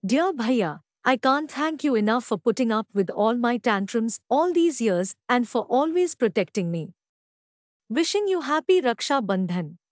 Dear Bhaiya, I can't thank you enough for putting up with all my tantrums all these years and for always protecting me. Wishing you happy Raksha Bandhan.